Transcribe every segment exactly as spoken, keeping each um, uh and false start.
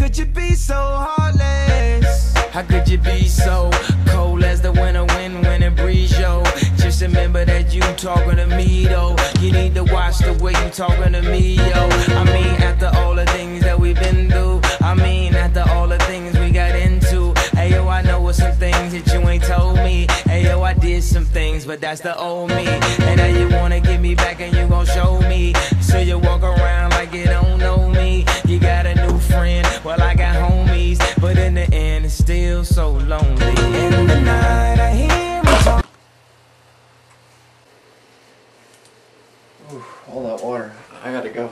could you be so heartless? How could you be so cold as the winter wind when it breeze, yo? Just remember that you talking to me, though. You need to watch the way you talking to me, yo. I mean, after all the things that we've been through, I mean, after all the things we got into. Hey, yo, I know some things that you ain't told me. Hey, yo, I did some things, but that's the old me. And now you wanna get me back and you gon' show me. So you walk around like you don't know me. You got a new friend, well, I got homies. But in the end, it's still so lonely. In the night, I hear me talk. Ooh, all that water. I gotta go.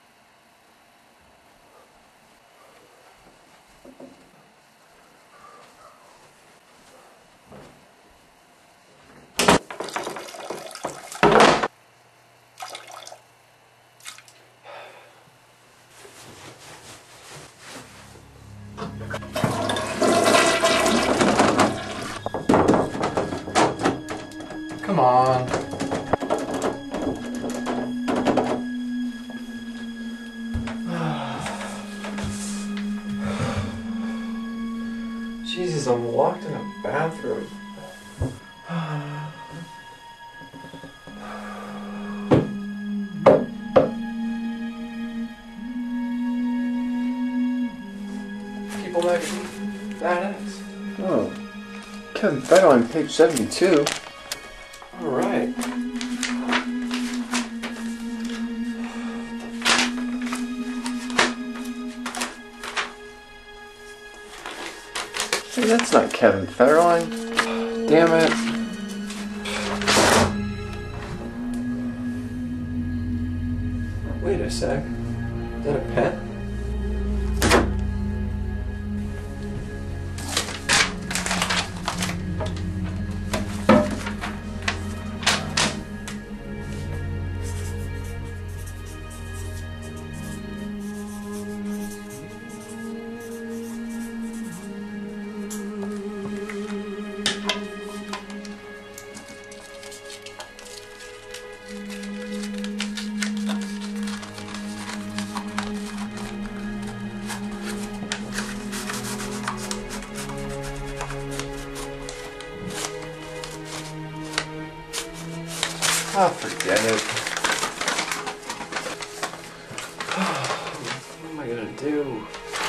Come on. Jesus, I'm locked in a bathroom. People magazine. Badass. Oh. Kevin Federline, page seventy-two. Alright. Hey, that's not Kevin Federline. Damn it. Wait a sec. Is that a pet? Oh, forget it. What am I gonna do?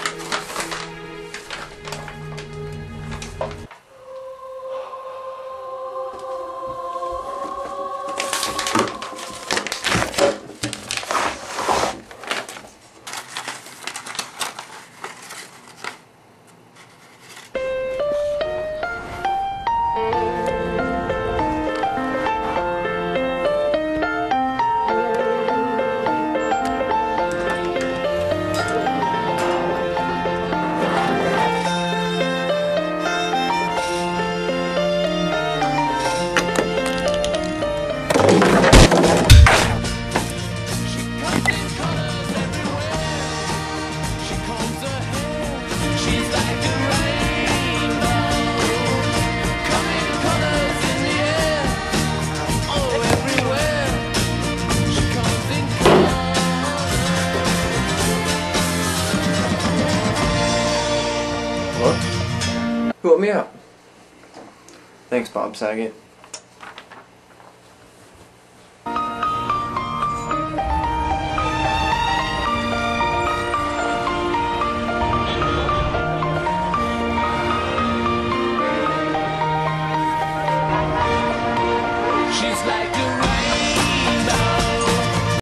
Who let me out? Thanks, Bob Saget. She's like